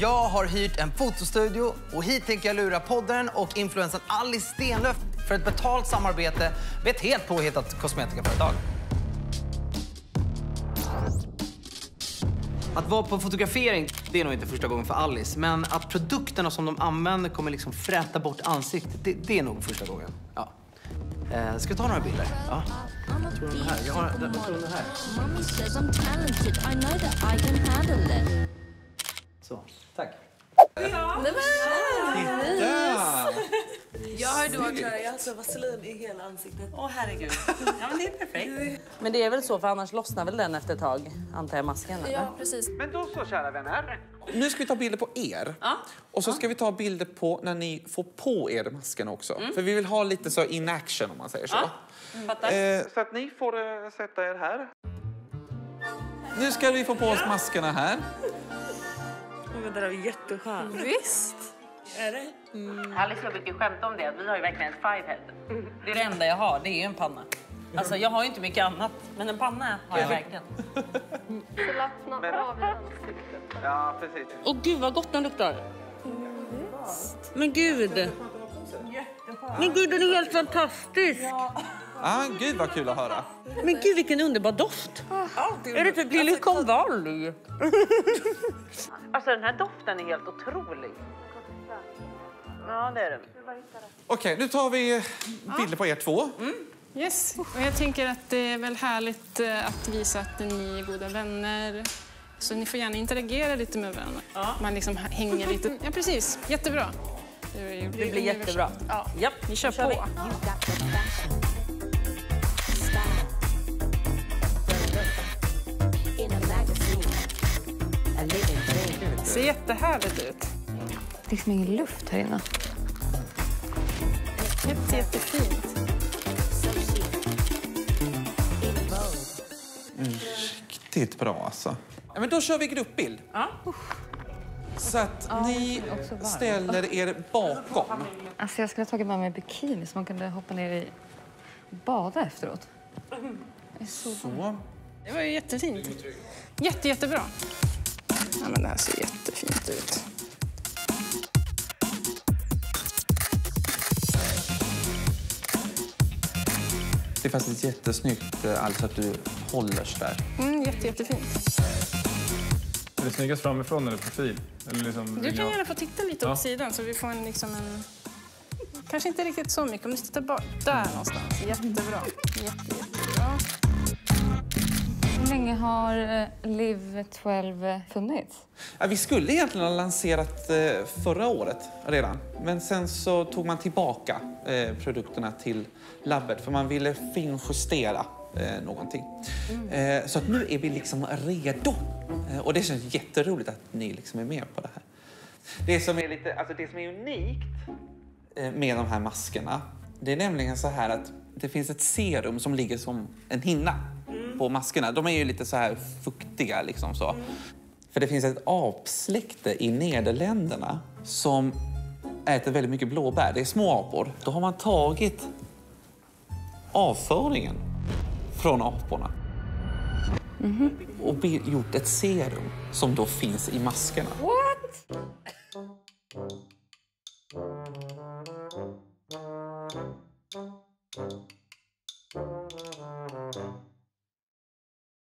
Jag har hyrt en fotostudio och hit tänker jag lura poddaren och influensen Alice Stenlöf för ett betalt samarbete med ett helt påhittat kosmetikaföretag. Att vara på fotografering, det är nog inte första gången för Alice. Men att produkterna som de använder kommer liksom fräta bort ansiktet, det är nog första gången. Ja. Ska vi ta några bilder? Ja. Jag tror den här. Jag tror den här. Så, tack. Ja. Jag har du har Klara, jag har så vaselin i hela ansiktet. Åh herregud. Ja, men det är perfekt. Men det är väl så, för annars lossnar väl den efter ett tag, antar jag, masken? Eller? Ja, precis. Men då så, kära vänner. Nu ska vi ta bilder på er. Ja. Och så ska vi ta bilder på när ni får på er masken också. För vi vill ha lite så in action, om man säger så. Fattar. Så att ni får sätta er här. Nu ska vi få på oss maskerna här. Det där är jätteskönt. Visst. Är det? Alice, jag brukar skämta om det. Vi har ju verkligen ett five-head. Det är det enda jag har, det är ju en panna. Alltså, jag har ju inte mycket annat, men en panna har jag verkligen. Slappna av i ansiktet. Ja, precis. Åh gud, vad gott den luktar. Men gud. Men gud, den är helt fantastisk. Ah, gud vad kul att höra. Men gud, vilken underbar doft. Är det typ liljekonvalj? Alltså, den här doften är helt otrolig. Ja, det är den. Okej, nu tar vi bilder på er två. Yes, och jag tänker att det är väl härligt att visa att ni är goda vänner. Så ni får gärna interagera lite med varandra. Ja. Man liksom hänger lite. Ja, precis. Jättebra. Det blir jättebra. Ja, Japp, ni kör kör vi. på. Det ser jättehärligt ut. Det är liksom ingen luft här inne. Jättefint. Riktigt bra alltså. Ja, men då kör vi gruppbild. Ja. Så att ni ställer er bakom. Alltså jag skulle ha tagit med mig bikini så man kunde hoppa ner i bada efteråt. Det är så. Det var ju jättefint. Jättebra. Ja, men det här ser jättefint ut. Det är faktiskt jättesnyggt, alltså att du håller så där. Jättefint. Är det snyggast framifrån eller profil? Eller liksom, Du kan gärna få titta lite åt sidan så vi får en kanske inte riktigt så mycket. Om du tittar bort där någonstans. Jättebra. Jättebra. Hur länge har Live 12 funnits? Ja, vi skulle egentligen ha lanserat förra året redan. Men sen så tog man tillbaka produkterna till labbet för man ville finjustera någonting. Så att nu är vi liksom redo. Och det känns jätteroligt att ni liksom är med på det här. Det som är unikt med de här maskerna, det är nämligen så här att det finns ett serum som ligger som en hinna på maskerna. De är ju lite så här fuktiga liksom så. För det finns ett apsläkte i Nederländerna som äter väldigt mycket blåbär. Det är små apor. Då har man tagit avföringen från aporna och gjort ett serum som då finns i maskerna. What?